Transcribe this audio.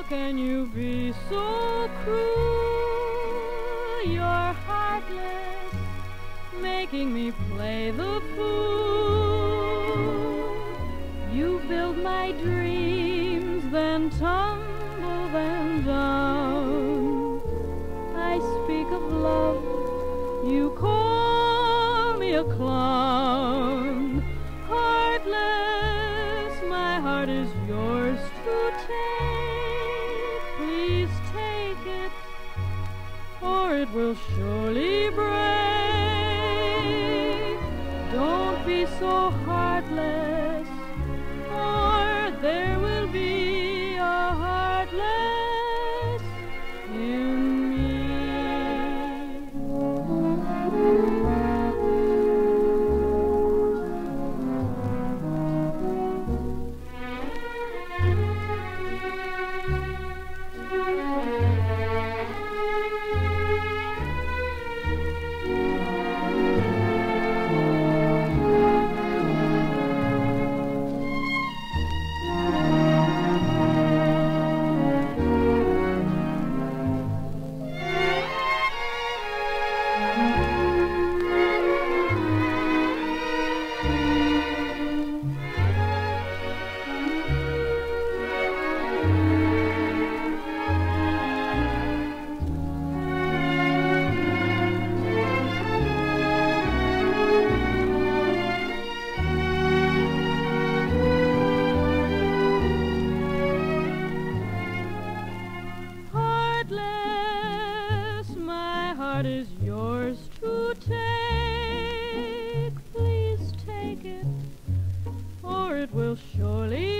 can you be so cruel? You're heartless, making me play the fool. You build my dreams, then tumble them down. I speak of love, you call me a clown. Heartless, my heart is yours to take. Please take it, or it will surely break. Don't be so heartless, or there will be a heartless in me. Will surely